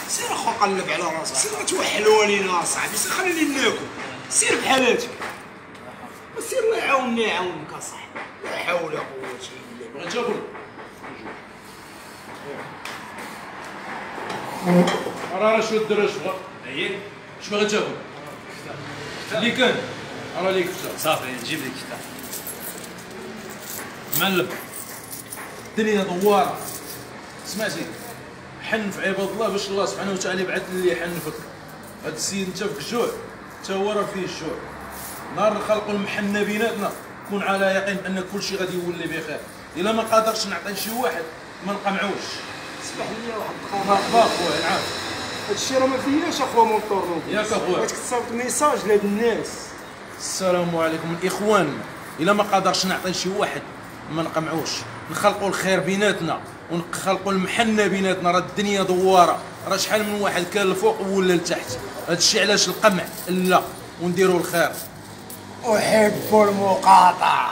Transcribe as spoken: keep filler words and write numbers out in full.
سير اخو قلب على راسك، سير ما توحلوا لينا اصاحبي، سير خليني ناكل، سير بحالاتك. سير الله يعاونني يعاونك اصاحبي، لا حول ولا قوة الا بالله. بغيت تاكل؟ راه شنو الدرا شبغا؟ اييه اش باغي تاكل؟ اللي كان راه ليك كفته. صافي نجيب لك كفته. معلم الدنيا دواره، سمعتي؟ حن في عباد الله باش الله سبحانه وتعالى يبعث اللي يحنفك. هاد السيد انت فيك الجوع، حتى هو راه فيه الجوع. نهار خلقوا المحنه بيناتنا كون على يقين ان كل شيء غادي يولي بخير. الا ما قادرش نعطي لشي واحد ما نقمعوش. اسمح لي واحد الدقيقة. مرحبا خويا، نعم. هادشي راه ما فياش اخويا مونطور. ياك اخويا. بغيتك تصاوب ميساج لهاد الناس. السلام عليكم الاخوان. الا ما قادرش نعطي لشي واحد ما نقمعوش، نخلقوا الخير بيناتنا ونخلقوا المحنه بيناتنا. راه الدنيا دواره، راه شحال من واحد كان الفوق ولا لتحت. هادشي علاش القمع لا ونديروا الخير. احب المقاطعة.